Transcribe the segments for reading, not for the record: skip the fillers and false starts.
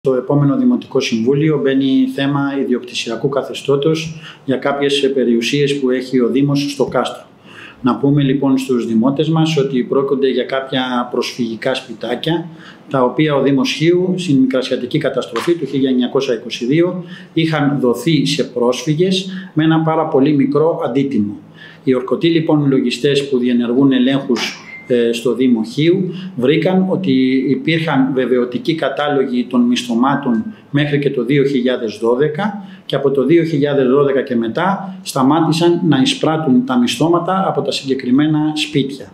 Στο επόμενο Δημοτικό Συμβούλιο μπαίνει θέμα ιδιοκτησιακού καθεστώτος για κάποιες περιουσίες που έχει ο Δήμος στο κάστρο. Να πούμε λοιπόν στους δημότες μας ότι πρόκειται για κάποια προσφυγικά σπιτάκια, τα οποία ο Δήμος Χίου στην Μικρασιατική καταστροφή του 1922 είχαν δοθεί σε πρόσφυγες με ένα πάρα πολύ μικρό αντίτιμο. Οι ορκωτοί λοιπόν λογιστές που διενεργούν ελέγχους στο Δήμο Χίου βρήκαν ότι υπήρχαν βεβαιωτικοί κατάλογοι των μισθωμάτων μέχρι και το 2012 και από το 2012 και μετά σταμάτησαν να εισπράττουν τα μισθώματα από τα συγκεκριμένα σπίτια.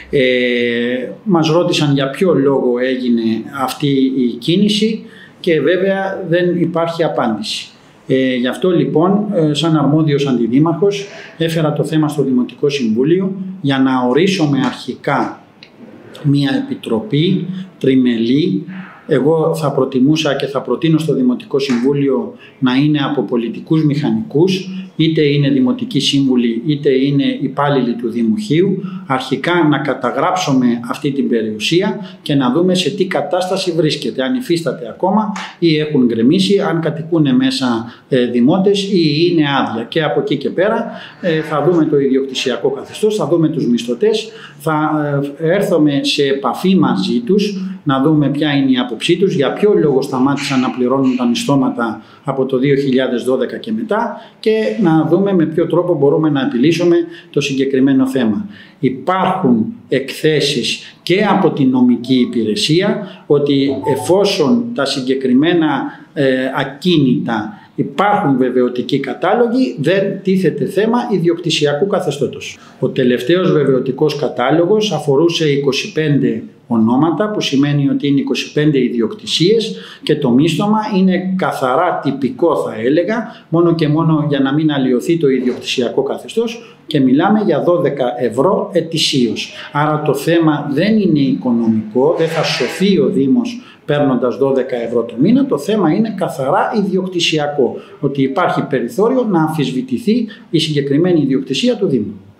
Μας ρώτησαν για ποιο λόγο έγινε αυτή η κίνηση και βέβαια δεν υπάρχει απάντηση. Γι' αυτό λοιπόν, σαν αρμόδιος αντιδήμαρχος, έφερα το θέμα στο Δημοτικό Συμβούλιο για να ορίσουμε αρχικά μία επιτροπή τριμελή. Εγώ θα προτιμούσα και θα προτείνω στο Δημοτικό Συμβούλιο να είναι από πολιτικούς μηχανικούς, είτε είναι δημοτικοί σύμβουλοι είτε είναι υπάλληλοι του Δήμου Χίου, αρχικά να καταγράψουμε αυτή την περιουσία και να δούμε σε τι κατάσταση βρίσκεται, αν υφίσταται ακόμα ή έχουν γκρεμίσει, αν κατοικούν μέσα δημότες ή είναι άδεια. Και από εκεί και πέρα θα δούμε το ιδιοκτησιακό καθεστώς, θα δούμε τους μισθωτές, θα έρθουμε σε επαφή μαζί τους, να δούμε ποια είναι η άποψή τους, για ποιο λόγο σταμάτησαν να πληρώνουν τα μισθώματα από το 2012 και μετά και να δούμε με ποιο τρόπο μπορούμε να επιλύσουμε το συγκεκριμένο θέμα. Υπάρχουν εκθέσεις και από την νομική υπηρεσία ότι εφόσον τα συγκεκριμένα ακίνητα υπάρχουν βεβαιωτικοί κατάλογοι, δεν τίθεται θέμα ιδιοκτησιακού καθεστώτος. Ο τελευταίος βεβαιωτικός κατάλογος αφορούσε 25 ονόματα, που σημαίνει ότι είναι 25 ιδιοκτησίες και το μίσθωμα είναι καθαρά τυπικό, θα έλεγα, μόνο και μόνο για να μην αλλοιωθεί το ιδιοκτησιακό καθεστώς, και μιλάμε για 12 ευρώ ετησίως. Άρα το θέμα δεν είναι οικονομικό, δεν θα σωθεί ο Δήμος παίρνοντας 12 ευρώ το μήνα, το θέμα είναι καθαρά ιδιοκτησιακό, ότι υπάρχει περιθώριο να αμφισβητηθεί η συγκεκριμένη ιδιοκτησία του Δήμου.